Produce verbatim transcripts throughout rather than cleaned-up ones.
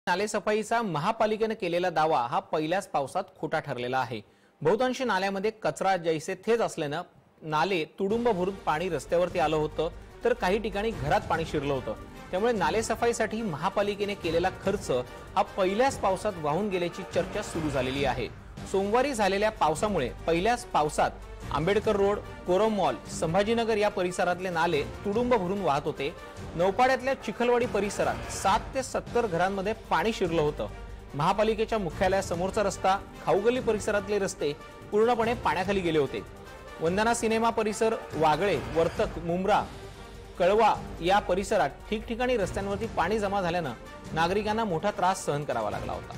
नालेसफाईचा महापालिकेने केलेला दावा हा पहिल्याच पावसात खोटा ठरलेला आहे। बहुतांश नाल्यामध्ये कचरा जैसे थेच असल्याने नाले तुडुंब भरून पाणी रस्त्यावरती आलं होतं, तर काही ठिकाणी घरात पाणी शिरलं होतं। त्यामुळे नालेसफाईसाठी महापालिकेने केलेला खर्च हा पहिल्याच पावसात वाहून गेल्याची चर्चा सुरू झालेली आहे। सोमवारी झालेल्या पावसामुळे पहिल्याच पावसात आंबेडकर रोड, कोरम मॉल, संभाजीनगर या परिसरातले नाले तुडुंब भरून वाहत होते। नौपाड्यातल्या चिखलवाडी परिसरात सात ते सत्तर घरांमध्ये पाणी शिरलं होतं। महापालिकेच्या मुख्यालयासमोरचा रस्ता, खाऊगल्ली परिसरातले रस्ते पूर्णपणे पाण्याखाली गेले होते। वंदना सिनेमा परिसर, वागळे, वर्तक, मुंब्रा, कळवा या परिसरात ठिकठिकाणी रस्त्यांवरती पाणी जमा झाल्यानं नागरिकांना मोठा त्रास सहन करावा लागला होता।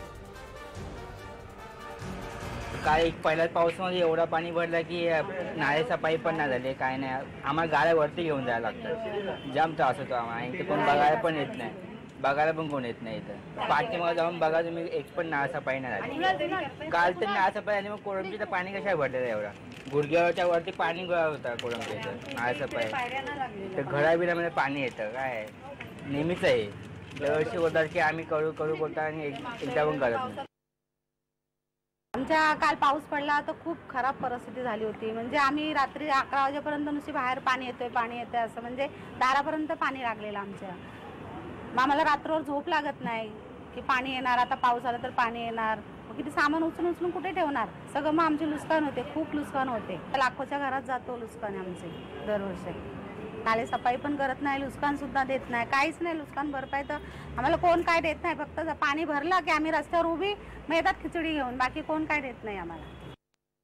काय एक पहिल्याच पावसामध्ये एवढा पाणी भरलं की नाले सफाई पण नाही झाली, काय नाही। आम्हाला गाड्या वरती घेऊन जायला लागतं, जाम त्रास होतो आम्हाला। इथे पण बघायला पण येत नाही, बघायला पण कोण येत नाही। इथं पाठीमागे जाऊन बघा तुम्ही, एक पण नाला सफाई नाही झाली। काल तर नाला सफाई झाली, मग कोळंबची तर पाणी कशा भरलेलं एवढा, गुडघ्यावरच्या वरती पाणी गोळा होता कोळंबच्या इथं नाला सफाई। तर घराबिरामध्ये पाणी येतं, काय नेहमीच आहे। दरवर्षी बोलतात की आम्ही करू करू बोलतात आणि एकदा पण करत नाही। आमच्या काल पाऊस पडला तर खूप खराब परिस्थिती झाली होती। म्हणजे आम्ही रात्री अकरा वाजेपर्यंत नुसती बाहेर पाणी येतोय पाणी येतोय असं, म्हणजे दारापर्यंत पाणी लागलेलं आमच्या। मग आम्हाला रात्रभर झोप लागत नाही की पाणी येणार, आता पाऊस आला तर पाणी येणार, मग किती सामान उचलून उचलून कुठे ठेवणार, सगळं मग आमचे नुकसान होते, खूप नुकसान होते। लाखोच्या घरात जातो नुकसान आमचे दरवर्षी। नाले सफाई पण करत नाही, नुकसान सुद्धा देत नाही, काहीच नाही। नुकसान भरपाई तर आम्हाला कोण काय देत नाही, फक्त पाणी भरलं की आम्ही रस्त्यावर उभी मग येतात खिचडी घेऊन, बाकी कोण काय देत नाही आम्हाला।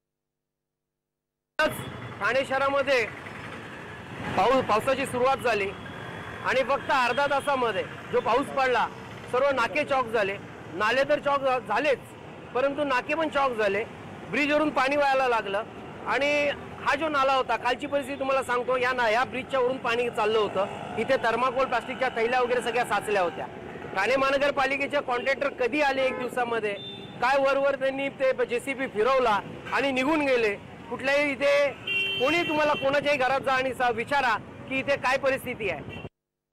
ठाणे शहरामध्ये पाऊस पावसाची सुरुवात झाली आणि फक्त अर्धा तासामध्ये जो पाऊस पडला सर्व नाके चॉक झाले। नाले तर चॉक झालेच, परंतु नाके पण चॉक झाले। ब्रिजवरून पाणी व्हायला लागलं आणि हा जो नाला होता, कालची परिस्थिती तुम्हाला सांगतो, या ना या ब्रिजच्या वरून पाणी चाललं होतं। इथे थर्माकोल प्लास्टिकच्या थैल्या वगैरे सगळ्या साचल्या होत्या। ठाणे महानगरपालिकेचे कॉन्ट्रॅक्टर कधी आले एक दिवसामध्ये, काय वरवर त्यांनी ते जेसीबी फिरवला आणि निघून गेले। कुठल्याही इथे कोणी तुम्हाला कोणाच्याही घरात जा आणि विचारा की इथे काय परिस्थिती आहे।